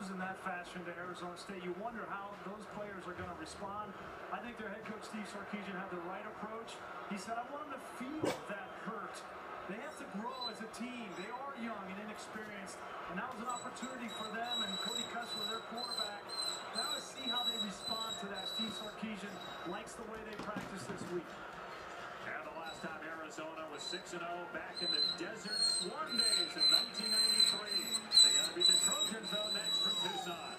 lose in that fashion to Arizona State, you wonder how those players are going to respond. I think their head coach, Steve Sarkisian, had the right approach. He said, I want them to feel that hurt. They have to grow as a team. They are young and inexperienced, and that was an opportunity for them and Cody Kessler, their quarterback. Now to see how they respond to that. Steve Sarkisian likes the way they practice this week. And the last time Arizona was 6-0 back in the Desert Swarm days in 1993. They got to beat the Trojans, though, next from Tucson.